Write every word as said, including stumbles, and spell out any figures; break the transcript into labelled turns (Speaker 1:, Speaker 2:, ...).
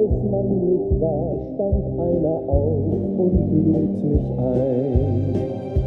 Speaker 1: als man mich sah, stand einer auf und lud mich ein.